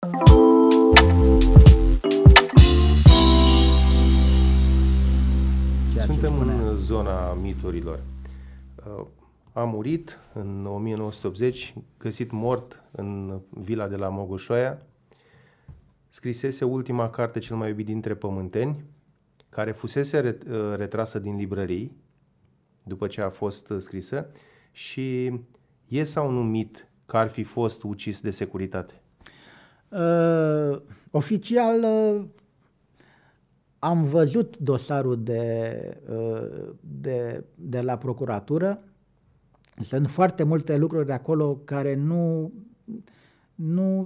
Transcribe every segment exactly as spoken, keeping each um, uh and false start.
Suntem în zona miturilor. A murit în o mie nouă sute optzeci, găsit mort în vila de la Mogoșoaia. Scrisese ultima carte, Cel mai iubit dintre pământeni, care fusese retrasă din librării după ce a fost scrisă și e sau nu mit că ar fi fost ucis de securitate? Uh, oficial uh, am văzut dosarul de, uh, de, de la procuratură. Sunt foarte multe lucruri acolo care nu nu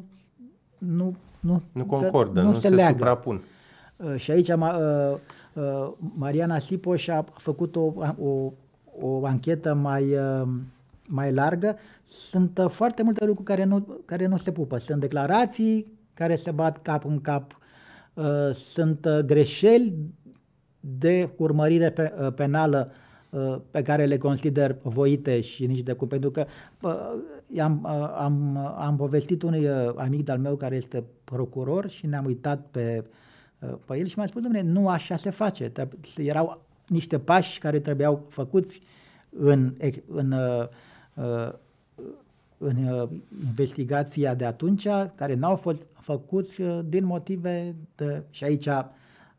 nu nu, nu concordă, nu, nu se, se leagă. suprapun. Uh, și aici uh, uh, Mariana Sipoș a făcut o, o, o anchetă mai, uh, mai largă. Sunt uh, foarte multe lucruri care nu, care nu se pupă. Sunt declarații care se bat cap în cap, uh, sunt uh, greșeli de urmărire pe, uh, penală uh, pe care le consider voite și nici de cum, pentru că uh, am, uh, am, am povestit unui uh, amic de-al meu care este procuror și ne-am uitat pe, uh, pe el și mi-a spus, dom'le, nu așa se face. Erau niște pași care trebuiau făcuți în, în uh, uh, în uh, investigația de atunci, care n-au fost făcuți uh, din motive de... Și aici uh,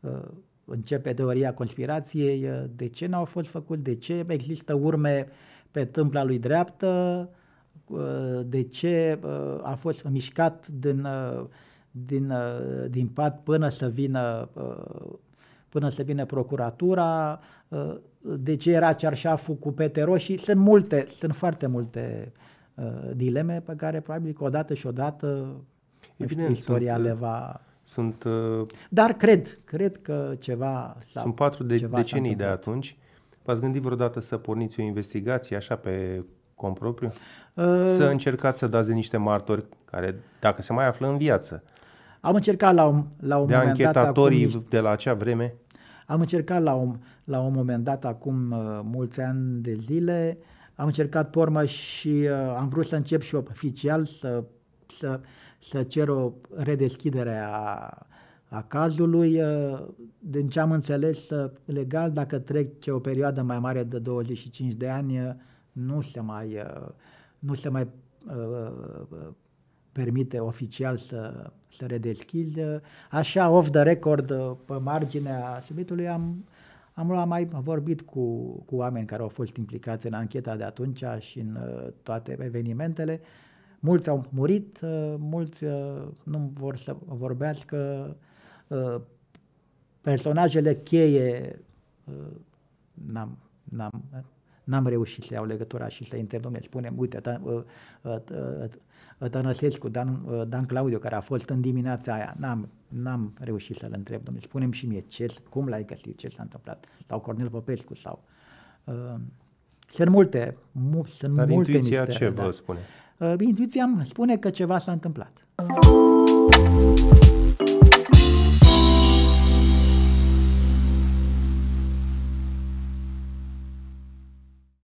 începe teoria conspirației, uh, de ce n-au fost făcuți, de ce există urme pe tâmpla lui dreaptă, uh, de ce uh, a fost mișcat din, uh, din, uh, din pat până să vină, uh, până să vină procuratura, uh, de ce era cearșaful cu pete roșii. Sunt multe, sunt foarte multe dileme pe care probabil că odată și odată Evident, istoria sunt, le va... Sunt, Dar cred, cred că ceva... Sunt patru de, decenii de atunci. V-ați gândit vreodată să porniți o investigație așa pe compropriu? Uh, să încercați să dați de niște martori care, dacă se mai află în viață, am încercat la un, la un de moment dat... De anchetatorii de la acea vreme? Am încercat la un, la un moment dat, acum uh, mulți ani de zile. Am încercat pe urmă și uh, am vrut să încep și oficial să, să, să cer o redeschidere a, a cazului. Uh, din ce am înțeles uh, legal, dacă trece o perioadă mai mare de douăzeci și cinci de ani, uh, nu se mai, uh, nu se mai uh, permite oficial să, să redeschizi. Așa, off the record, uh, pe marginea subiectului, am... Am mai vorbit cu, cu oameni care au fost implicați în ancheta de atunci și în uh, toate evenimentele. Mulți au murit, uh, mulți uh, nu vor să vorbească. Uh, personajele cheie uh, n-am, n-am, n-am reușit să iau legătura și să intervin. Spunem, uite, tă, uh, uh, Tănăsescu, Dan, uh, Dan Claudiu, care a fost în dimineața aia, n-am, n-am reușit să-l întreb, domnule, spune-mi și mie ce, cum l-ai găsit, ce s-a întâmplat, sau Cornel Popescu, sau... Uh, sunt multe, mu- sunt Dar multe intuiția misteri, ce da. vă spune? Uh, intuiția îmi spune că ceva s-a întâmplat.